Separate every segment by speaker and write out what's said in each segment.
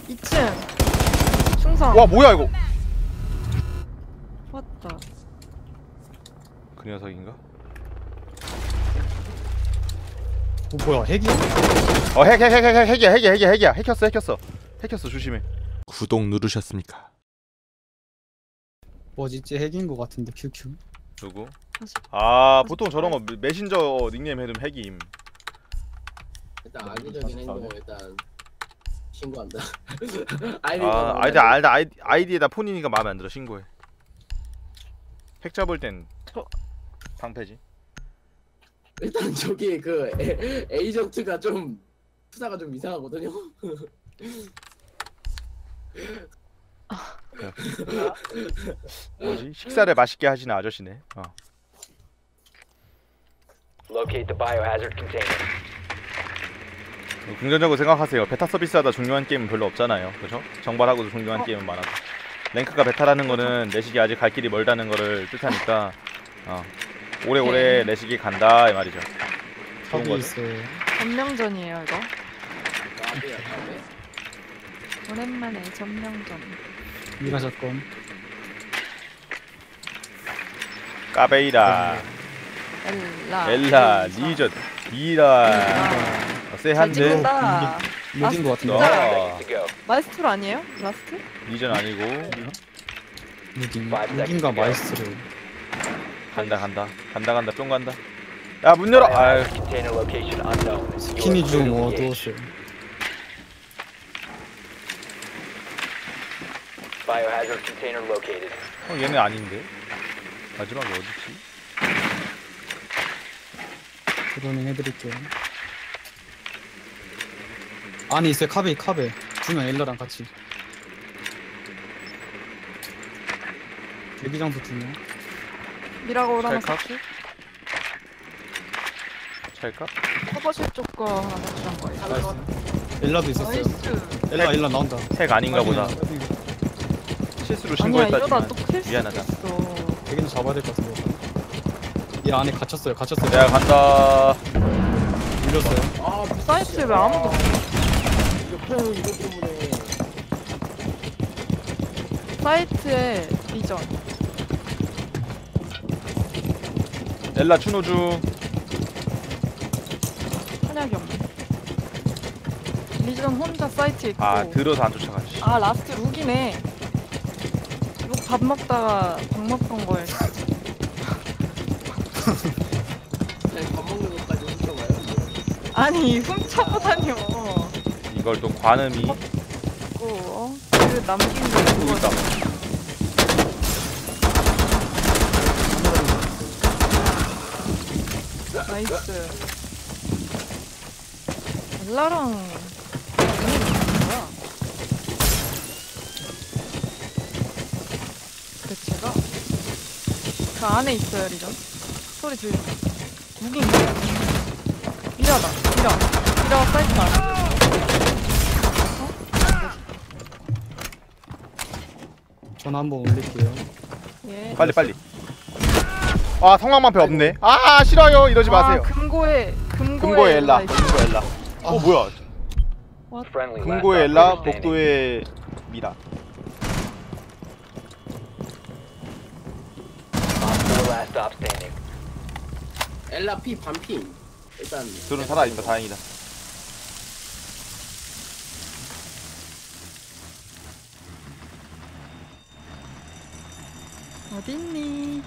Speaker 1: 2층 충성.
Speaker 2: 와 뭐야 이거?
Speaker 1: 왔다.
Speaker 2: 그 녀석인가?
Speaker 3: 뭐야 핵이야?
Speaker 2: 핵이야. 해켰어 조심해. 구독 누르셨습니까?
Speaker 3: 뭐지? 쟤 핵인 거 같은데 QQ.
Speaker 2: 누구?
Speaker 1: 다시.
Speaker 2: 보통 저런 거 메신저 닉네임 해두면 핵임.
Speaker 4: 일단 악의적인 행동은 일단 신고한다.
Speaker 2: 아이디에다 폰이니까 마음에 안 들어 신고해. 핵 잡을 땐 방패지.
Speaker 4: 일단 저기 그 에이전트가 좀 투사가 좀 이상하거든요.
Speaker 2: 뭐지? 식사를 맛있게 하시는 아저씨네.
Speaker 5: Locate the biohazard container.
Speaker 2: 긍정적으로 생각하세요. 베타 서비스하다 종료한 게임은 별로 없잖아요. 그죠? 정발하고도 종료한 게임은 많아서. 랭크가 베타라는 거는 내식이 아직 갈 길이 멀다는 거를 뜻하니까 오래오래 내식이 간다 이 말이죠. 좋은
Speaker 3: 탑이
Speaker 2: 거죠.
Speaker 3: 있어요.
Speaker 1: 전명전이에요 이거.
Speaker 4: 나비야 나비.
Speaker 1: 오랜만에 전명전.
Speaker 3: 미라 사건.
Speaker 2: 까베이라, 엘라, 리전, 미라,
Speaker 1: 잘
Speaker 2: 세한데.
Speaker 1: 찍는다.
Speaker 3: 무딘 거 같은데.
Speaker 2: 어,
Speaker 5: To go.
Speaker 1: 마이스트로 아니에요? 라스트?
Speaker 2: 리전 아니고
Speaker 3: 무딘가 마이스트로.
Speaker 2: 간다 뿅 간다. 야 문 열어. 아유.
Speaker 5: Biohazard container location unknown.
Speaker 3: 스킨이 좀 어두웠어요.
Speaker 5: Biohazard container located.
Speaker 2: 얘네 아닌데. 마지막에 어디지?
Speaker 3: 드로닝 해드릴게요. 안에 있어요. 카베. 2명 엘라랑 같이. 대기장소 2명.
Speaker 1: 미라고 오라는
Speaker 2: 찰칵?
Speaker 1: 같이.
Speaker 2: 찰까?
Speaker 1: 커버실 쪽거 하나 맞추는 거예요.
Speaker 3: 나이스. 엘라도 있었어요.
Speaker 1: 나이스.
Speaker 3: 엘라 나온다.
Speaker 2: 핵 아닌가 보다. 실수로
Speaker 1: 아니야
Speaker 2: 신고했다지만
Speaker 1: 이러다 또 킬수
Speaker 2: 미안하다.
Speaker 1: 있어.
Speaker 3: 대기는 잡아야 될 것 같은데. 이 안에 갇혔어요.
Speaker 2: 내가 간다.
Speaker 3: 물렸어요.
Speaker 4: 아
Speaker 1: 사이트에 왜 아무도 없어?
Speaker 4: 이거 때문에
Speaker 1: 사이트에 리전.
Speaker 2: 엘라 추노주.
Speaker 1: 한약이 없네. 리전 혼자 사이트에 있고.
Speaker 2: 들어서 안 쫓아가지.
Speaker 1: 라스트 룩이네. 룩 밥 먹다가 밥 먹던 거에.
Speaker 4: 그냥 밥 먹는 것까지 훔쳐가요.
Speaker 1: 아니 훔쳐보다니요.
Speaker 2: 이걸 또 관음이.
Speaker 1: 그 남긴 거
Speaker 2: 여기 있다.
Speaker 1: 나이스. 엘라랑 뭐야? 대체가 그 안에 있어요 리전. 소리 들려. 무기인가? 미라 사이트 안에.
Speaker 3: 전화 한번 올릴게요.
Speaker 1: 예.
Speaker 2: 빨리. 성황만패 없네. 싫어요. 이러지 마세요. 금고의 엘라. 뭐야?
Speaker 5: Friendly.
Speaker 2: 금고의
Speaker 5: last
Speaker 2: 엘라,
Speaker 5: operator standing.
Speaker 2: 복도의 미라.
Speaker 5: Last stop standing.
Speaker 4: 엘라 피 반핑. 일단
Speaker 2: 둘은 살아있다. 다행이다.
Speaker 1: 어딨니?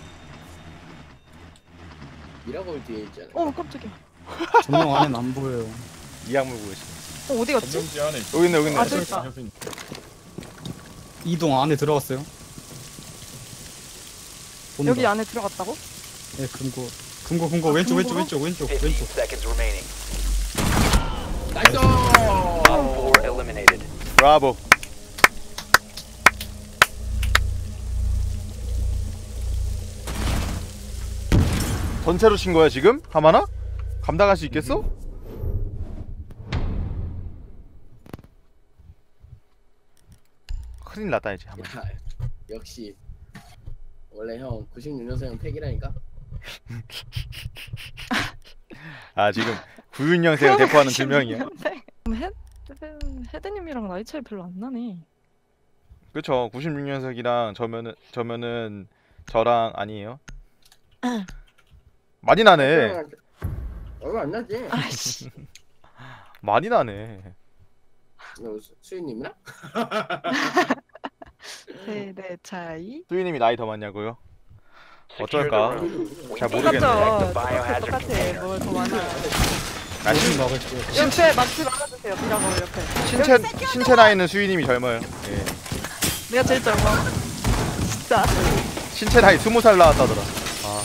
Speaker 4: 미라골 뒤에 있잖아.
Speaker 1: 깜짝이야.
Speaker 3: 조명 안엔 안 보여요.
Speaker 2: 이악물 보고 있어.
Speaker 1: 어디 갔지?
Speaker 2: 여기 있네.
Speaker 1: 저기 있다.
Speaker 3: 이동 안에 들어갔어요. 본다.
Speaker 1: 여기 안에 들어갔다고?
Speaker 3: 네, 금고 왼쪽.
Speaker 5: 15 seconds remaining.
Speaker 4: 나이스.
Speaker 5: Op 4 eliminated.
Speaker 2: 브라보. 전체로 친 거야 지금? 하마나? 감당할 수 있겠어? 큰일 났다 이제. 하마나.
Speaker 4: 야, 역시 원래 형 96년생 팩이라니까.
Speaker 2: 지금 96년생 대포하는 두 명이야.
Speaker 1: 헤드님이랑 나이 차이 별로 안 나네.
Speaker 2: 그쵸. 96년생이랑 저면은 저랑 아니에요? 많이 나네.
Speaker 4: 얼마 안 나지?
Speaker 1: 아이씨.
Speaker 2: 많이 나네.
Speaker 4: 수인님이랑?
Speaker 1: 세대 차이.
Speaker 2: 수희님이 나이 더 많냐고요?
Speaker 5: Secure the
Speaker 2: 어쩔까?
Speaker 5: room.
Speaker 2: 잘
Speaker 5: We
Speaker 2: 모르겠네.
Speaker 1: 똑같죠.
Speaker 5: Biohazard
Speaker 1: 똑같아.
Speaker 5: container.
Speaker 1: 뭘 더 많아.
Speaker 2: 아,
Speaker 3: 무슨 먹을게요.
Speaker 1: 옆에 마치 말아주세요. 미라고 옆에.
Speaker 2: 신체 나이는 수희님이 젊어요. 예.
Speaker 1: 내가 제일 젊어. 진짜.
Speaker 2: 신체 나이 20살 나왔다더라. 아.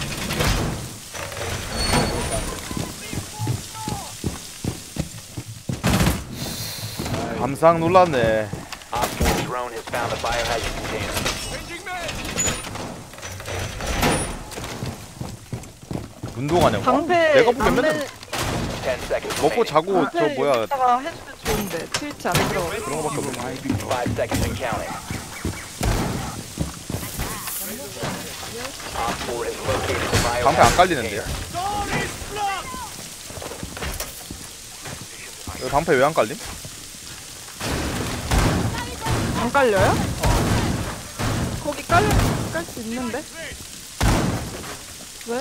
Speaker 2: 감상 놀랐네.
Speaker 5: Op 4 drone has found a biohazard container.
Speaker 2: 운동하냐고?
Speaker 1: 방패.
Speaker 2: 내가 보기엔 맨날
Speaker 5: 10 seconds
Speaker 2: 먹고
Speaker 5: remaining.
Speaker 2: 자고 저 뭐야
Speaker 1: 이따가 해주면 좋은데 트위치 안 들어.
Speaker 2: 그런 거밖에 없네.
Speaker 5: 5 seconds and counting. Op 4 has located the
Speaker 2: 방패
Speaker 5: biohazard
Speaker 2: 안 깔리는데요?
Speaker 5: container.
Speaker 2: 여기 방패 왜 안 깔림?
Speaker 1: 안 깔려요? 거기 깔 수 있는데? 왜?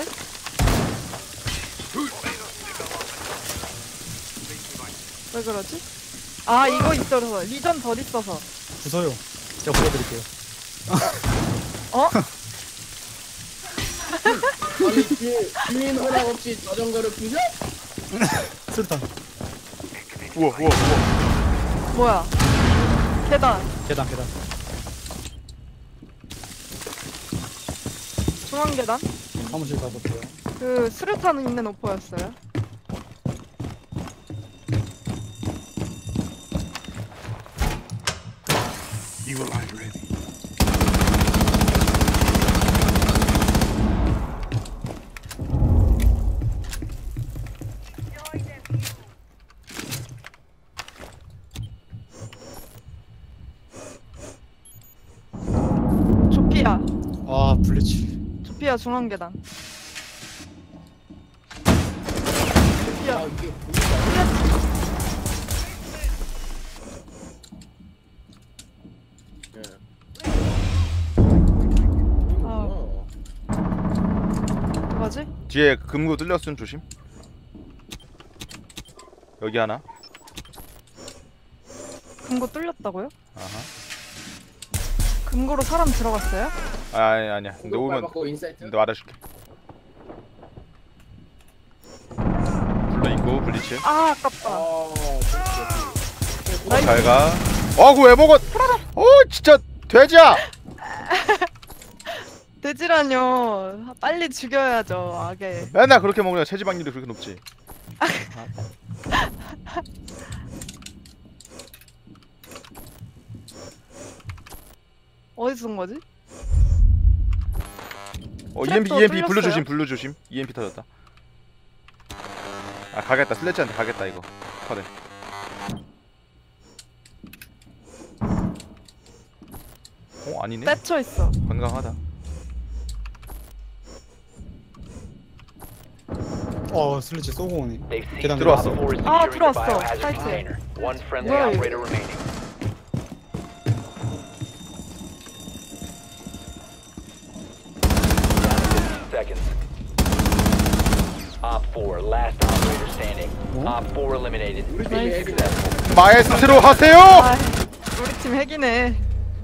Speaker 1: 왜 그러지? 아 이거 있어서 리전 덜 있어서.
Speaker 3: 부서요. 제가 보여드릴게요.
Speaker 1: 어?
Speaker 4: 아니 주인 허락 없이 자전거를 부셔?
Speaker 3: 술탄.
Speaker 2: 우와 우와 우와.
Speaker 1: 뭐야? 계단.
Speaker 3: 계단.
Speaker 1: 중앙 계단?
Speaker 3: 사무실 가볼게요.
Speaker 1: 그 수류탄 있는 오퍼였어요. 조피아.
Speaker 3: 아 블리치.
Speaker 1: 조피아 중앙 계단.
Speaker 4: 아
Speaker 1: 조피아.
Speaker 4: 이게
Speaker 1: 뭐지?
Speaker 2: 뒤에 금고 뚫렸음 조심. 여기 하나.
Speaker 1: 금고 뚫렸다고요?
Speaker 2: 아하.
Speaker 1: 금고로 사람 들어갔어요?
Speaker 2: 아니야. 근데 오면
Speaker 4: 받고 인사이트.
Speaker 2: 근데 말해줄게. 불러 있고 블리츠.
Speaker 1: 아 아깝다. 나이스.
Speaker 2: 잘 가. 어구 왜 먹어? 진짜 돼지야.
Speaker 1: 돼지라뇨. 빨리 죽여야죠 악에.
Speaker 2: 맨날 그렇게 먹으면 체지방률이 그렇게 높지.
Speaker 1: 어디서 쏜 거지?
Speaker 2: EMP
Speaker 1: 트랩도
Speaker 2: EMP 블루
Speaker 1: 뚫렸어요?
Speaker 2: 조심. EMP 터졌다. 아 가겠다. 슬래치한테 가겠다 이거. 커네. 아니네.
Speaker 1: 떼쳐 있어.
Speaker 2: 건강하다.
Speaker 3: 슬리치 쏘고 오네.
Speaker 5: They've seized
Speaker 3: 계단
Speaker 2: 들어왔어.
Speaker 5: Op 4 is
Speaker 1: 아,
Speaker 5: securing the
Speaker 1: 들어왔어.
Speaker 5: biohazard
Speaker 1: 사이트에.
Speaker 5: container. One friendly
Speaker 1: 뭐야, 이거?
Speaker 5: operator remaining. Seconds. Op 4, last operator standing. Op 4 eliminated.
Speaker 4: 우리 팀이
Speaker 5: Mission
Speaker 4: 핵이네.
Speaker 5: successful.
Speaker 2: 마에스트로 하세요.
Speaker 1: 아, 우리 팀 핵이네.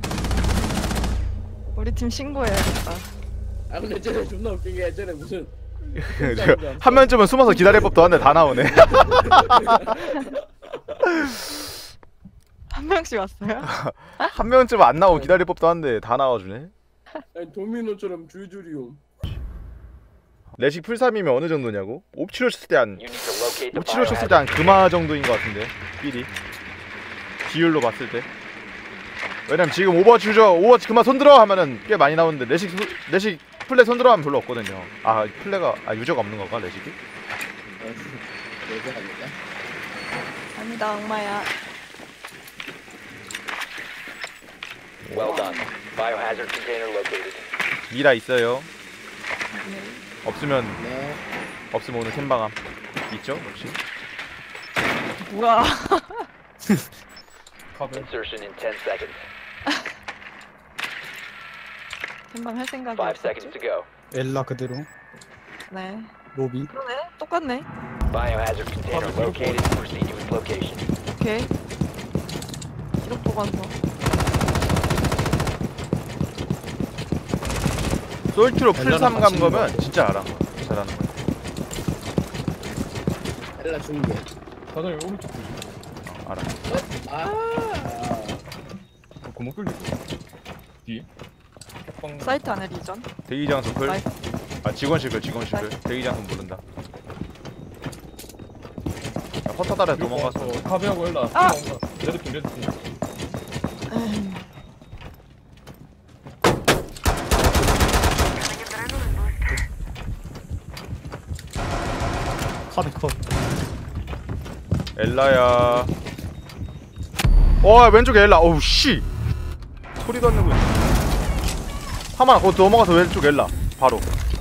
Speaker 1: 우리 팀 신고해야겠다.
Speaker 4: 아 근데 쟤네 존나 웃긴 게 쟤네 무슨
Speaker 2: 한 명쯤은 숨어서 기다릴 법도 한데 다 나오네.
Speaker 1: 한 명씩 왔어요?
Speaker 2: 한 명쯤은 안 나오고 기다릴 법도 한데 다 나와주네.
Speaker 4: 아니, 도미노처럼 줄줄이 옴.
Speaker 2: 레식 풀3이면 어느 정도냐고? 옵치로 쳤을 때 한
Speaker 5: You need to locate the
Speaker 2: 옵치로 쳤을 때 한
Speaker 5: biohazard
Speaker 2: 금화 정도인 것 같은데 삘이 비율로 봤을 때. 왜냐면 지금 오버워치 금화 손들어 하면은 꽤 많이 나오는데 레식 플레 손들어 하면 별로 없거든요. 아 플레가 유저가 없는 건가 레식이?
Speaker 4: 여자 아닐까?
Speaker 1: 아니다 악마야.
Speaker 5: Well done. Biohazard container located.
Speaker 2: 미라 있어요. 없으면
Speaker 4: 네.
Speaker 2: 오늘 캔방함 있죠? 혹시?
Speaker 1: 뭐야?
Speaker 6: 카베.
Speaker 5: Insertion in 10 seconds.
Speaker 1: 금방 할 생각이
Speaker 5: 5
Speaker 1: 없었죠?
Speaker 5: seconds to go.
Speaker 3: 엘라 그대로.
Speaker 1: 네.
Speaker 3: 로비.
Speaker 1: 그러네. 똑같네.
Speaker 5: Biohazard container located. Proceed to its location.
Speaker 1: 오케이. 기록 보관소.
Speaker 2: 솔트로 풀3 간
Speaker 3: 같이
Speaker 2: 거면
Speaker 3: 있는
Speaker 2: 진짜 잘하는 거야.
Speaker 4: 엘라 중계.
Speaker 6: 사장님 오른쪽 조심.
Speaker 2: 알아.
Speaker 4: 아.
Speaker 6: 구멍 뚫리고. 뒤에. 격방.
Speaker 1: 사이트 안에 리전.
Speaker 2: 대기장소 풀.
Speaker 1: 나이스.
Speaker 2: 아 직원실 풀. 대기장소 모른다. 야, 허터 따라 도망가서.
Speaker 6: 카베하고 엘라.
Speaker 1: 아!
Speaker 6: 레드팀.
Speaker 3: 카베 컷.
Speaker 2: 엘라야. 왼쪽에 엘라. 어우 씨. 소리도 안 내고 있네. 하마나 거기 넘어가서 왼쪽 엘라. 바로.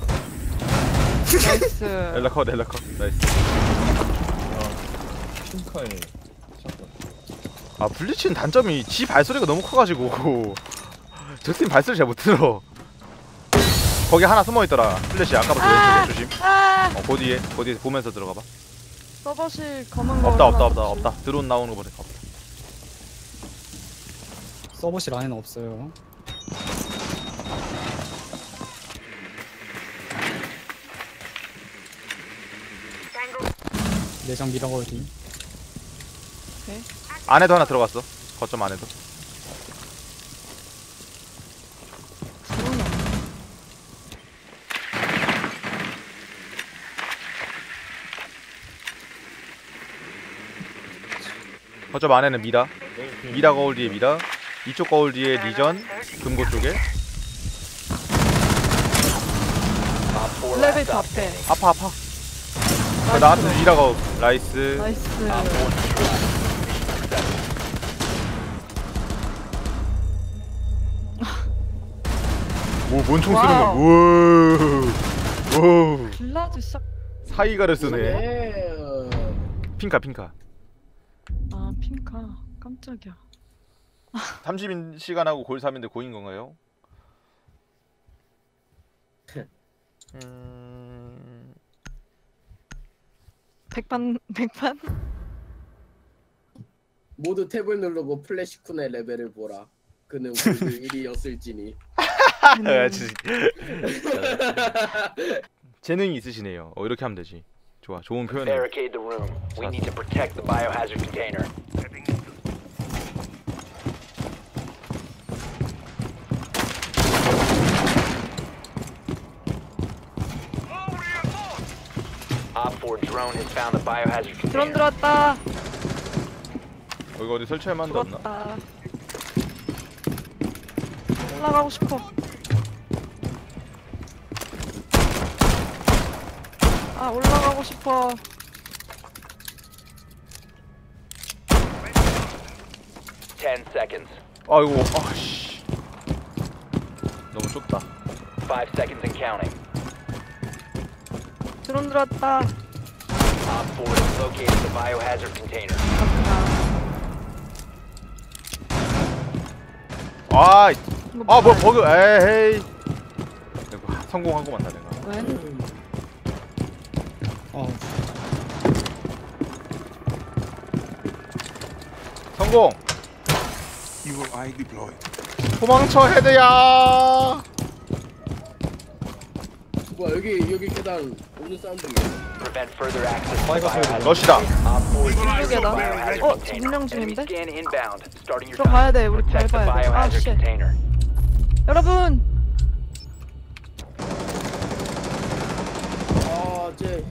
Speaker 1: 나이스.
Speaker 2: 엘라 컷. 나이스.
Speaker 6: 핑카에 샷건.
Speaker 2: 아 블리치는 단점이 지 발소리가 너무 커가지고 저 팀 발소리 잘 못 들어. 거기 하나 숨어있더라. 플래시 아까부터 왼쪽에 조심. 그 뒤에 보면서 들어가봐.
Speaker 1: 서버실 검은 거.
Speaker 2: 없다. 드론 나오는 거 보니까 없다.
Speaker 3: 서버실 안에는 없어요. 내장 미라걸 뒤.
Speaker 2: 안에도 하나 들어갔어. 거점 안에도.
Speaker 1: 드론이 없네.
Speaker 2: 거점 안에는 미라 거울 뒤에 미라. 이쪽 거울 뒤에 리전. 금고 쪽에.
Speaker 5: Op 4 last
Speaker 1: 엘리베이터
Speaker 5: op
Speaker 1: 앞에.
Speaker 5: standing.
Speaker 2: 아파. 나한테 미라 거울. 나이스.
Speaker 1: 나이스.
Speaker 5: Op 4 neutralized.
Speaker 2: 뭔 총 쓰는 거야.
Speaker 1: 와우.
Speaker 2: 우와.
Speaker 1: 빌라즈 싹.
Speaker 2: 사이가를 쓰네.
Speaker 4: 예.
Speaker 2: 핑카.
Speaker 1: 아 핑카. 깜짝이야.
Speaker 2: 30시간하고 골 3인데 고인 건가요?
Speaker 1: 백반.
Speaker 4: 모두 탭을 누르고 플래시쿤의 레벨을 보라. 그는 골드 1위였을지니.
Speaker 2: 재능이 있으시네요. 이렇게 하면 되지. 좋아, 좋은 표현.
Speaker 5: Barricade the room. We need to protect the biohazard container. Op 4 drone has found the biohazard
Speaker 1: 드론
Speaker 5: container.
Speaker 1: 들어왔다.
Speaker 2: 여기 어디 설치할 만도 없나?
Speaker 1: 들어왔다. 올라가고 싶어. 올라가고 싶어.
Speaker 5: Ten seconds.
Speaker 2: 아이고, 아씨. 너무 좁다.
Speaker 5: 5 seconds and counting.
Speaker 1: 드론 들어왔다.
Speaker 5: Op 4 has located the biohazard container.
Speaker 2: 뭐 버그. 에헤이. 성공한 거 맞나 내가?
Speaker 1: 왜?
Speaker 2: 성공. 도망쳐 헤드야.
Speaker 4: 뭐야 여기 계단 오는 사운드이야.
Speaker 5: Prevent further access to the
Speaker 3: Biohazard
Speaker 5: biohazard.
Speaker 2: 러시다.
Speaker 5: Op 4 is using the
Speaker 1: 이쪽에다.
Speaker 5: biohazard container.
Speaker 1: 점령
Speaker 5: Enemy
Speaker 1: 중인데?
Speaker 5: scan inbound. Starting your
Speaker 1: 들어가야
Speaker 5: time.
Speaker 1: 돼. 우리
Speaker 5: Protect the
Speaker 1: 밟아야 돼.
Speaker 5: biohazard
Speaker 1: 씨.
Speaker 5: container.
Speaker 1: 여러분.
Speaker 4: 쟤.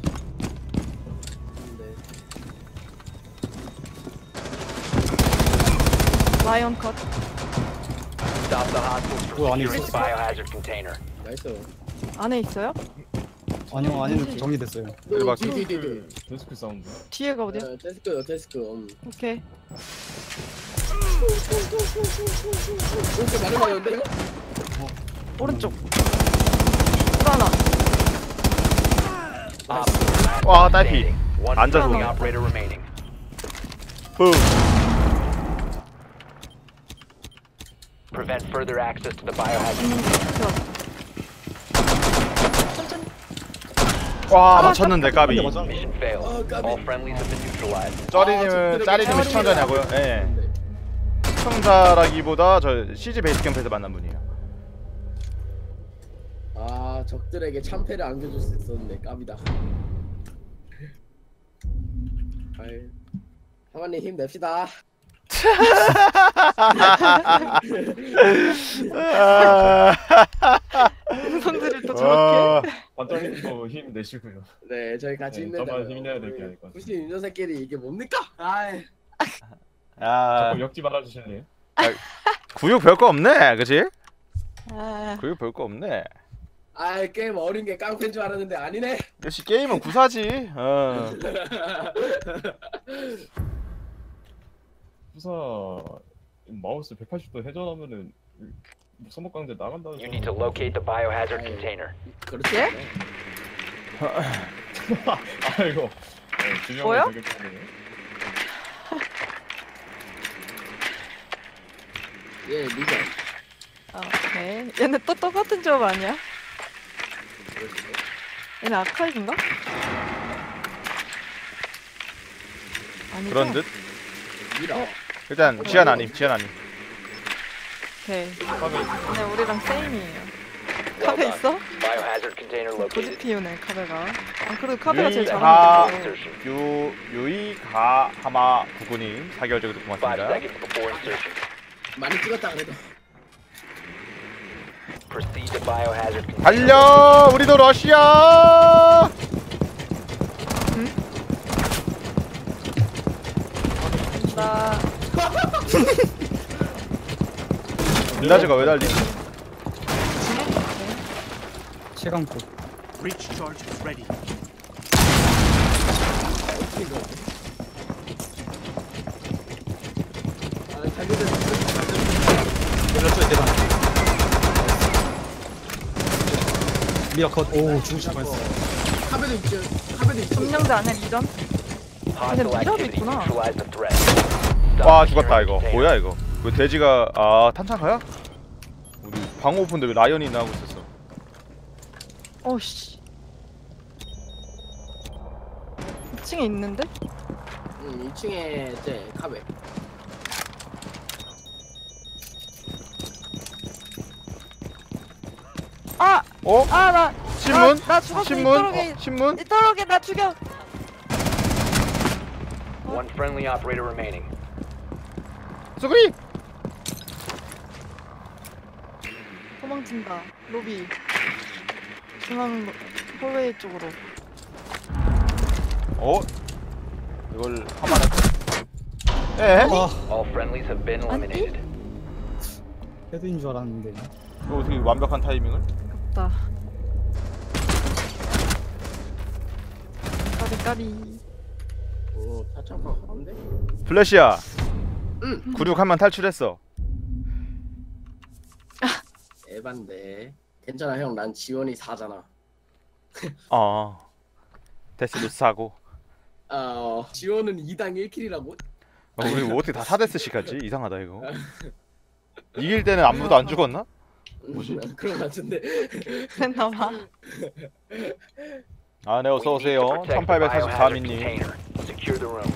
Speaker 1: 라이언 컷.
Speaker 5: Stop the hostiles from
Speaker 3: 뭐야, 안에
Speaker 5: securing the
Speaker 3: 있었어?
Speaker 5: biohazard container.
Speaker 4: 나이스.
Speaker 1: 안에 있어요?
Speaker 3: 아니요, 안에는 정리됐어요.
Speaker 2: 대박.
Speaker 4: 뒤.
Speaker 6: 데스크 사운드.
Speaker 1: 뒤에가 어디야?
Speaker 4: 데스크.
Speaker 1: 오케이.
Speaker 4: 이렇게 많이 가는데 이거?
Speaker 1: 오른쪽. 또 하나.
Speaker 5: Op 4
Speaker 2: 와, 딸피.
Speaker 5: standing. One
Speaker 2: 앉아서
Speaker 5: friendly
Speaker 1: 오네.
Speaker 5: operator remaining.
Speaker 2: 붐.
Speaker 5: Prevent further access to the biohazard.
Speaker 1: 천천히.
Speaker 2: 와 맞췄는데 까비.
Speaker 5: Mission failed.
Speaker 4: 까비.
Speaker 5: All friendlies have been neutralized.
Speaker 2: 짜리님은 짜리님은 시청자냐고요? 예. 시청자라기보다 저 CG 베이스 캠프에서 만난 분이에요.
Speaker 4: 아 적들에게 참패를 안겨줄 수 있었는데 깝이다. 아이, 하마님 힘냅시다.
Speaker 1: 손들을 또 저렇게.
Speaker 6: 반장님도 힘 내시고요.
Speaker 4: 네 저희 같이 힘내자.
Speaker 6: 저만 힘내야 될 게 아닐까.
Speaker 4: 혹시 이 녀석끼리 이게 뭡니까? 아이.
Speaker 2: 야
Speaker 6: 자꾸 역지 말아주실래요?
Speaker 2: 구육 별거 없네, 그치?
Speaker 1: 아,
Speaker 2: 구육 별거 없네.
Speaker 4: 아이 게임 어린 게 깡패인 줄 알았는데 아니네.
Speaker 2: 역시 게임은 구사지.
Speaker 6: 후사 마우스 180도 회전하면은 서먹강제 나간다는
Speaker 5: You need to locate the biohazard container.
Speaker 4: 그렇지.
Speaker 1: 예?
Speaker 6: 아이고
Speaker 1: 뭐요?
Speaker 4: 예 리전.
Speaker 1: 오케이. 얘네 또 똑같은 조합 아니야? 얘네 아카이브인가? 아니죠?
Speaker 2: 그런 듯.
Speaker 4: 미라.
Speaker 2: 일단 지안 아님.
Speaker 1: 오케이.
Speaker 6: 카베
Speaker 1: 얘네 우리랑 세임이에요.
Speaker 5: Well
Speaker 1: 카페
Speaker 5: done.
Speaker 1: 있어?
Speaker 5: Biohazard container
Speaker 1: 고집
Speaker 5: located.
Speaker 1: 피우네 카베가. 아 그래도 카베가 제일
Speaker 2: 아.
Speaker 1: 잘하는 거.
Speaker 5: Insertion.
Speaker 2: 유이 하마 구군님 4개월 정도
Speaker 5: 5
Speaker 2: 고맙습니다.
Speaker 5: seconds before insertion.
Speaker 4: 많이 찍었다 그래도.
Speaker 5: Proceed to biohazard container.
Speaker 2: 달려 우리도 러시아.
Speaker 1: 나
Speaker 2: 민다즈가 왜 달리지?
Speaker 3: 체감고.
Speaker 7: Breach charge is ready.
Speaker 4: 아 자기들
Speaker 3: 열렸어요 대박. 미라 컷. 오 죽으실 뻔했어.
Speaker 4: 카베도 있죠. 카베도 있죠.
Speaker 1: 점령자 안에 리전?
Speaker 5: Hostile
Speaker 1: 미랍이
Speaker 5: activity.
Speaker 1: 있구나.
Speaker 5: Neutralize the threat.
Speaker 2: 와 죽었다 이거. 뭐야 이거? 왜 돼지가 탄창가야? 우리 방어 오픈데 왜 라이언이 나오고 있었어?
Speaker 1: 어씨. 2층에 있는데?
Speaker 4: 2층에 이제 카베.
Speaker 1: 아!
Speaker 2: 어?
Speaker 1: 아, 나
Speaker 2: 신문?
Speaker 1: 나 죽었어.
Speaker 2: 신문?
Speaker 1: 이토록에
Speaker 2: 신문?
Speaker 1: 이토록에 나 죽여.
Speaker 5: One friendly operator remaining.
Speaker 2: 수그리!
Speaker 1: 도망친다. 로비. 중앙 홀웨이 쪽으로.
Speaker 2: 이걸 하마는 에?
Speaker 5: All friendlies have been eliminated.
Speaker 3: 헤드인 줄 알았는데.
Speaker 2: 이거 어떻게 완벽한 타이밍을?
Speaker 1: 다 까리.
Speaker 4: 오 타창파 가운데.
Speaker 2: 플래시야 96한만 탈출했어.
Speaker 4: 에반데. 괜찮아 형. 난 지원이 4잖아.
Speaker 2: 데스도 싸고.
Speaker 4: 지원은 2당 1킬이라고?
Speaker 2: 우리 뭐 어떻게 다 4데스씩 하지? 이상하다 이거. 이길 때는 아무도 안 죽었나? 뭐지?
Speaker 4: 그런 거 같은데.
Speaker 1: 그랬나봐.
Speaker 2: 네 어서
Speaker 5: We need to
Speaker 2: 오세요.
Speaker 5: protect the biohazard
Speaker 2: 1844민님.
Speaker 5: container. Secure the room.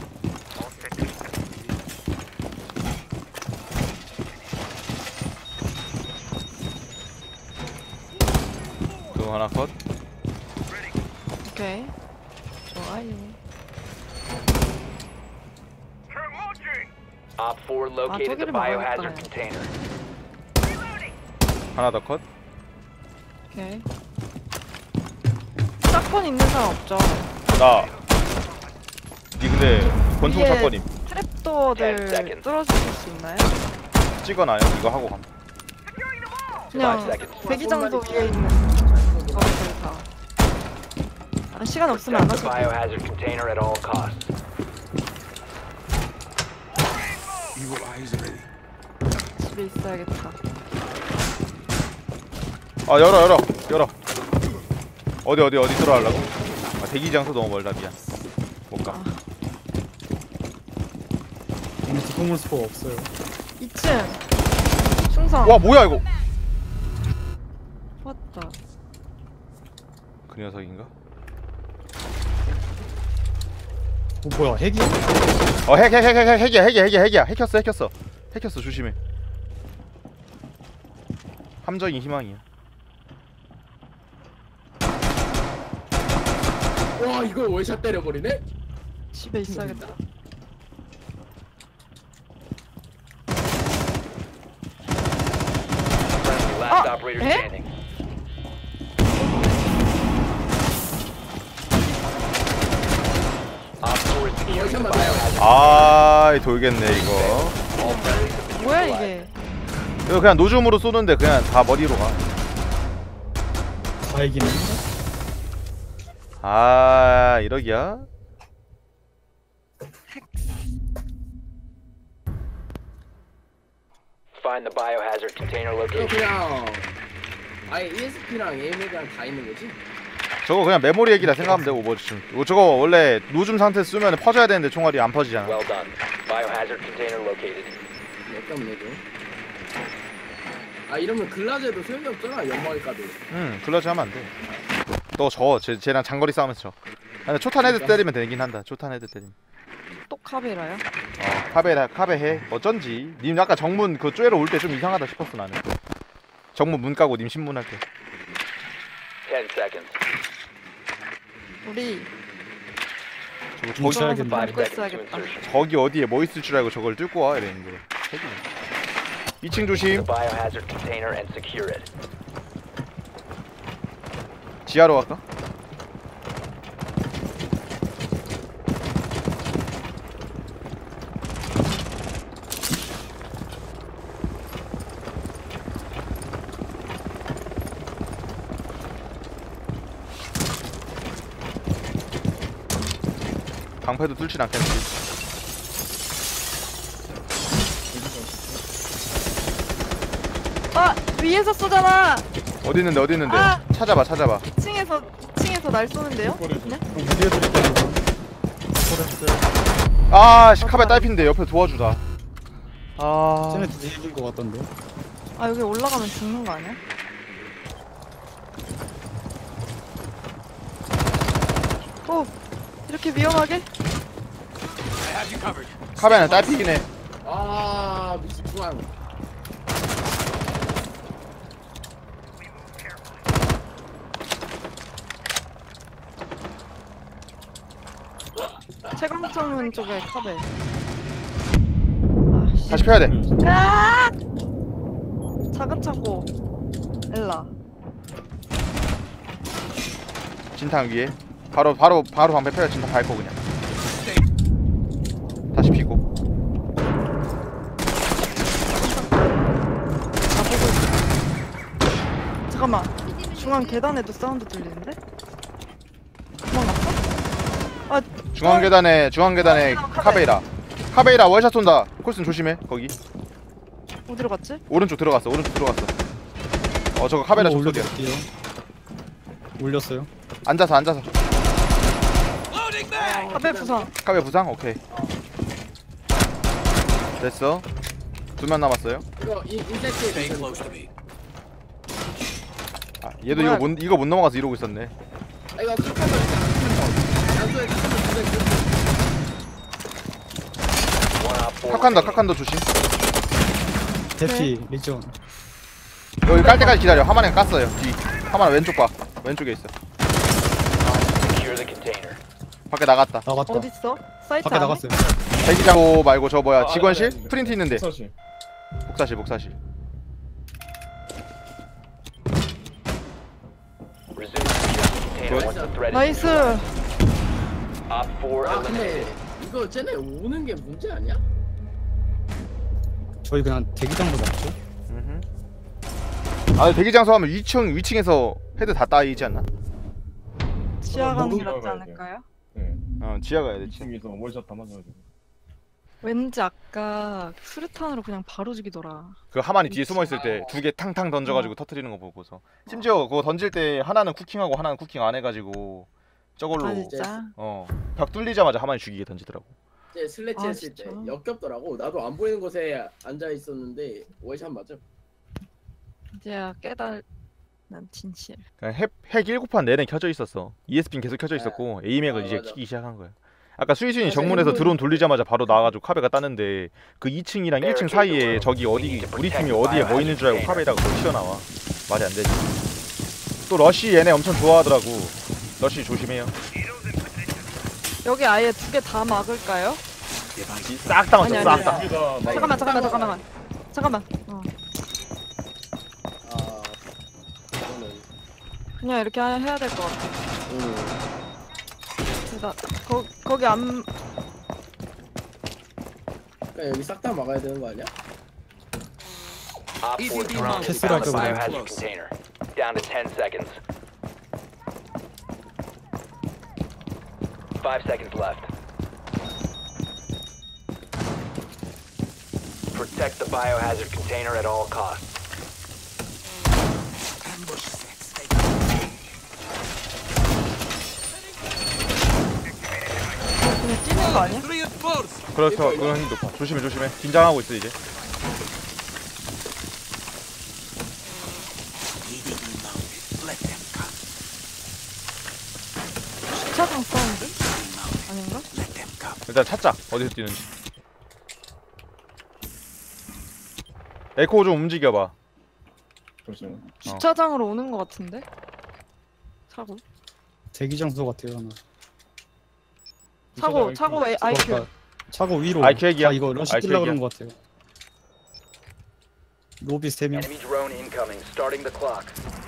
Speaker 2: 그 하나 컷.
Speaker 1: 오케이. 좋아요.
Speaker 5: Op 4 located the
Speaker 1: 저기를
Speaker 5: biohazard
Speaker 1: 막아야겠다.
Speaker 5: container.
Speaker 2: 하나 더 컷.
Speaker 1: 오케이. 샷건 있는 사람 없죠?
Speaker 2: 니 근데 권총
Speaker 1: 위에
Speaker 2: 사건임.
Speaker 1: 트랩도어들
Speaker 5: 10 seconds.
Speaker 1: 뚫어주실 수 있나요?
Speaker 2: 찍어놔요. 이거 하고 감.
Speaker 1: 그냥
Speaker 5: 5 seconds.
Speaker 1: 대기장소 위에 있는 저희들 다. 시간 없으면 안
Speaker 5: Protect the
Speaker 1: 하셔도 돼요.
Speaker 5: biohazard container at all costs.
Speaker 7: Evil eyes ready.
Speaker 1: 집에 있어야겠다.
Speaker 2: 열어. 어디 들어가려고? 대기 장소 너무 멀다 미안. 못 가.
Speaker 3: 오늘 뒷공문 스포 없어요.
Speaker 1: 2층 충성 부상.
Speaker 2: 와 뭐야 이거?
Speaker 1: 왔다.
Speaker 2: 그 녀석인가?
Speaker 3: 뭐야 핵이야?
Speaker 2: 핵이야. 핵혔어. 조심해. 함정이 희망이야.
Speaker 4: 와 이걸 월샷 때려버리네?
Speaker 1: 집에 있어야겠다.
Speaker 5: Friendly, last
Speaker 1: Ah,
Speaker 5: operator
Speaker 1: eh?
Speaker 5: standing. Op 4 is securing the biohazard.
Speaker 2: 아 돌겠네 이거.
Speaker 5: All friendlies have been
Speaker 1: 뭐야
Speaker 5: neutralized.
Speaker 1: 이게?
Speaker 2: 이거 그냥 노줌으로 쏘는데 그냥 다 머리로 가.
Speaker 3: 다 핵이네.
Speaker 2: 아 이러기야?
Speaker 5: Find the biohazard container
Speaker 4: 이거
Speaker 5: location.
Speaker 4: 그냥 아예 ESP랑 AM이랑 다 있는 거지?
Speaker 2: 저거 그냥 메모리 핵이라 생각하면 되고 뭐 저거 원래 노줌 상태에서 쏘면 퍼져야 되는데 총알이 안 퍼지잖아.
Speaker 5: Well done. Biohazard container located.
Speaker 4: 역겹네 좀. 아 이러면 글라제도 소용이 없잖아 연막을 까도.
Speaker 2: 글러지 하면 안 돼. 너 쟤랑 장거리 싸우면서 져. 아, 근데 초탄 헤드 때리면 되긴 한다. 초탄 헤드 때리면.
Speaker 1: 또 카베라야?
Speaker 2: 카베 해. 어쩐지. 님 아까 정문 그 쪼에로 올 때 좀 이상하다 싶었어 나는. 정문 문 까고 님 신문할 때.
Speaker 5: 10 seconds.
Speaker 1: 우리
Speaker 2: 저거
Speaker 1: 들어가서
Speaker 3: 뭉쳐야겠네.
Speaker 1: 밟고
Speaker 5: 5 seconds to
Speaker 1: 있어야겠다.
Speaker 5: insertion.
Speaker 2: 저기 어디에 뭐 있을 줄 알고 저걸 뚫고 와 이랬는데. 핵이네. 2층 조심.
Speaker 5: The biohazard container and secure it.
Speaker 2: 지하로 갈까? 방패도 뚫진 않겠지.
Speaker 1: 아 위에서 쏘잖아.
Speaker 2: 어디 있는데?
Speaker 1: 아!
Speaker 2: 찾아봐.
Speaker 1: 층에서 날 쏘는데요? 그냥?
Speaker 2: 아, 카베 딸핀데 옆에 도와주다. 아,
Speaker 3: 쟤네 뒤질 것 같던데.
Speaker 1: 아 여기 올라가면 죽는 거 아니야? 오 이렇게 위험하게?
Speaker 7: I have you covered.
Speaker 2: 카베는 딸피긴 해.
Speaker 4: 아 미친 중앙.
Speaker 1: 채광창문 쪽에 카베.
Speaker 2: 다시 펴야 돼.
Speaker 1: 아! 작은 차고 엘라.
Speaker 2: 진탕 위에. 바로 방패 펴야 진탕 밟고 그냥. 다시 피고.
Speaker 1: 나 보고 있어. 잠깐만. 중앙 계단에도 사운드 들리는데? 도망갔어? 아
Speaker 2: 중앙 계단에 카베이라 월샷 쏜다. 콜슨 조심해. 거기.
Speaker 1: 어디로 갔지?
Speaker 2: 오른쪽 들어갔어. 저거 카베라 쪽 소리야.
Speaker 3: 올려드릴게요. 올렸어요.
Speaker 2: 앉아서.
Speaker 7: Loading back.
Speaker 1: 카베 부상.
Speaker 2: 카베 부상? 오케이. 됐어. 2명 남았어요.
Speaker 4: 이거 인섹트
Speaker 7: Stay close to me.
Speaker 2: 아, 얘도
Speaker 1: 뭐야?
Speaker 2: 이거 못 넘어가서 이러고 있었네.
Speaker 4: 아 이거 카카오 양쪽에
Speaker 5: One op 4 remaining.
Speaker 2: 카칸더 조심.
Speaker 3: 대피 리전.
Speaker 2: 여기 깔 때까지 기다려. 하마는 깠어요. 뒤. 하마는 왼쪽 봐. 왼쪽에 있어.
Speaker 5: Secure the container.
Speaker 2: 밖에 나갔다.
Speaker 3: 나갔다.
Speaker 1: 어딨어? 사이트
Speaker 3: 밖에
Speaker 1: 안에?
Speaker 3: 나갔어요.
Speaker 2: 대기장고 말고 저 뭐야 직원실?
Speaker 6: 네.
Speaker 2: 프린트 있는데.
Speaker 6: 사실
Speaker 2: 복사실.
Speaker 5: Resume securing the container
Speaker 2: Good.
Speaker 5: once the threat is
Speaker 1: 나이스.
Speaker 5: neutralized. Op 4
Speaker 4: 아 근데
Speaker 5: eliminated.
Speaker 4: 이거 쟤네 오는 게 문제 아니야?
Speaker 3: 저희 그냥 대기장으로 맞죠?
Speaker 2: 아 대기장소 하면 위층에서 헤드 다 따이지 않나?
Speaker 1: 지하 가는 게
Speaker 6: 모두
Speaker 1: 낫지
Speaker 6: 가야 돼요.
Speaker 1: 않을까요?
Speaker 6: 네.
Speaker 2: 지하 가야 돼.
Speaker 6: 2층에서 월샷 다 맞아가지고.
Speaker 1: 왠지 아까 수류탄으로 그냥 바로 죽이더라.
Speaker 2: 그 하만이 뒤에 숨어 있을 때 2개 탕탕 던져가지고 터트리는 거 보고서. 심지어 그거 던질 때 하나는 쿠킹하고 하나는 쿠킹 안 해가지고 저걸로
Speaker 1: 아 진짜?
Speaker 2: 벽 뚫리자마자 하만이 죽이게 던지더라고.
Speaker 4: 쟤 슬래치
Speaker 1: 아,
Speaker 4: 했을 때
Speaker 1: 진짜?
Speaker 4: 역겹더라고. 나도 안 보이는 곳에 앉아 있었는데 월샷 맞아.
Speaker 1: 이제야 깨달은 진실.
Speaker 2: 그냥 핵 7판 내내 켜져 있었어. ESP는 계속 켜져 있었고 에이맥을
Speaker 4: 아,
Speaker 2: 이제
Speaker 4: 맞아.
Speaker 2: 키기 시작한 거야. 아까 수희순이
Speaker 4: 맞아,
Speaker 2: 정문에서
Speaker 4: 핵은-
Speaker 2: 드론 돌리자마자 바로 나와가지고 카베가 땄는데 그 2층이랑 1층 사이에 저기 어디 우리 팀이 어디에 뭐 있는 줄 알고 카베다가 거기 튀어나와. 말이 안 되지. 또 러쉬 얘네 엄청 좋아하더라고. 러쉬 조심해요.
Speaker 1: 여기 아예 2개 다 막을까요?
Speaker 2: 싹 다 맞춰
Speaker 1: 아니,
Speaker 2: 싹
Speaker 1: 아니,
Speaker 2: 다.
Speaker 1: 잠깐만.
Speaker 4: 아 이거는
Speaker 1: 그냥 이렇게 해야 될 것 같아.
Speaker 4: 음.
Speaker 1: 거기 안
Speaker 4: 그러니까 여기 싹 다 막아야 되는 거 아니야?
Speaker 5: Op 4 drone has
Speaker 3: 캐스를
Speaker 5: found the
Speaker 3: 할까 보네.
Speaker 5: biohazard container. Down to 10 seconds. 5 seconds left. Protect the biohazard container at all costs.
Speaker 7: Ambush set. Stay
Speaker 1: 그냥 뛰는 거 아니야?
Speaker 7: reinforced.
Speaker 2: 그렇죠. 그런 힘 높아. 조심해 조심해. 긴장하고 있어 이제.
Speaker 7: Immediately mounted. Let them come.
Speaker 1: 주차장 사운드? 아닌가?
Speaker 7: Let them come.
Speaker 2: 일단 찾자. 어디서 뛰는지. 에코 좀 움직여봐.
Speaker 6: 잠시만.
Speaker 1: 주차장으로 오는 거 같은데? 차고.
Speaker 3: 대기 장소 같아요 하나.
Speaker 1: 차고 IQ.
Speaker 3: 그러니까 차고 위로.
Speaker 2: IQ 핵이야.
Speaker 3: 다 이거 러시
Speaker 2: IQ
Speaker 3: 뛰려고
Speaker 2: 핵이야.
Speaker 3: 그런 것 같아요. 로비 3명.
Speaker 5: Enemy drone incoming. Starting the clock.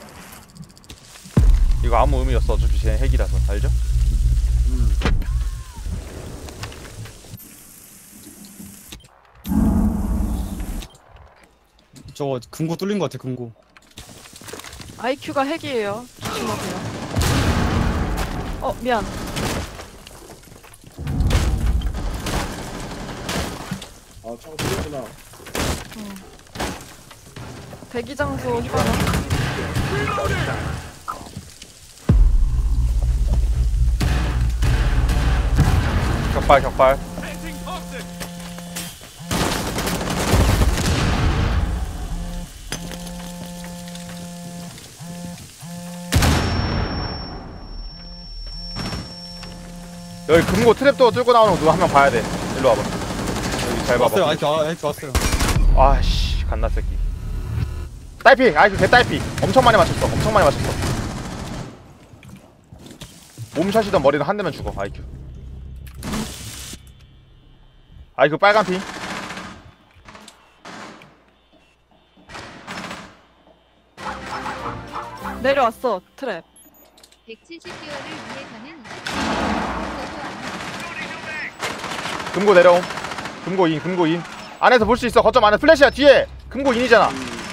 Speaker 2: 이거 아무 의미 없어. 어차피 쟤 핵이라서 알죠?
Speaker 3: 저거 금고 뚫린 것 같아 금고.
Speaker 1: IQ가 핵이에요. 조심하세요. 미안.
Speaker 4: 아 저거 그랬구나.
Speaker 1: 대기 장소 하나.
Speaker 2: 격발. 여기 금고 트랩도어 뚫고 나오는 거 누가 한 명 봐야 돼. 일로 와봐. 여기 잘
Speaker 3: 왔어요.
Speaker 2: 봐봐.
Speaker 3: 아이큐 왔어요.
Speaker 2: 아씨 갓나 새끼. 딸피. 아이고 개 딸피. 엄청 많이 맞췄어. 몸샷이던 머리는 한 대면 죽어. 아이큐. 아이큐 빨간 피.
Speaker 1: 내려왔어. 트랩.
Speaker 8: 170개월을 위해서는
Speaker 2: 금고 내려옴. 금고 인. 안에서 볼 수 있어. 거점 안에 플래시야 뒤에. 금고 인이잖아.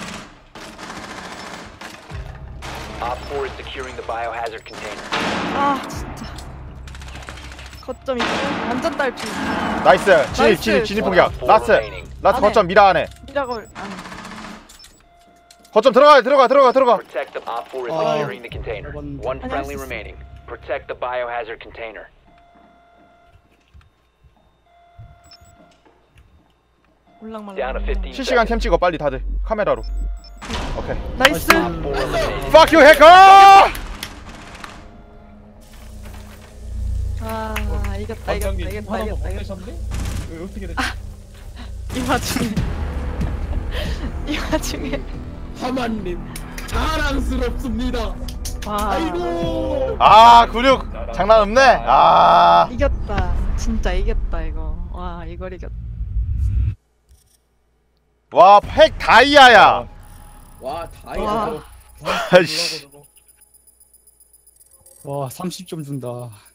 Speaker 5: Op 4 is securing the biohazard container.
Speaker 1: 아 진짜. 거점 있고 완전 딸피.
Speaker 2: 나이스. 진입 포격. 라스트
Speaker 1: 안에.
Speaker 2: 거점 미라 안에.
Speaker 1: 미라걸 아니.
Speaker 2: 거점 들어가.
Speaker 5: Protect the Op 4 is
Speaker 3: Oh.
Speaker 5: securing the container. One
Speaker 1: 아니,
Speaker 5: friendly
Speaker 1: 할수 있어.
Speaker 5: remaining. Protect the biohazard container.
Speaker 1: 올랑말랑.
Speaker 5: Down to 15
Speaker 2: 실시간
Speaker 5: seconds.
Speaker 2: 캠 찍어 빨리 다들 카메라로. 오케이.
Speaker 1: 나이스.
Speaker 5: Op 4 eliminated.
Speaker 2: Fuck you 해커!
Speaker 1: 아 이겼다.
Speaker 6: 반장님
Speaker 1: 이겼다.
Speaker 6: 하나 더 보내셨네? 왜 어떻게 됐지?
Speaker 1: 이 와중에. 이 와중에.
Speaker 4: 하만님 자랑스럽습니다.
Speaker 1: 와.
Speaker 4: 아이고.
Speaker 2: 아 96 장난 없네. 아
Speaker 1: 이겼다. 진짜 이겼다 이거. 와 이걸 이겼다.
Speaker 2: 와 핵 다이아야.
Speaker 4: 와 다이아.
Speaker 1: 와.
Speaker 2: 아이씨.
Speaker 3: 와 30점 준다.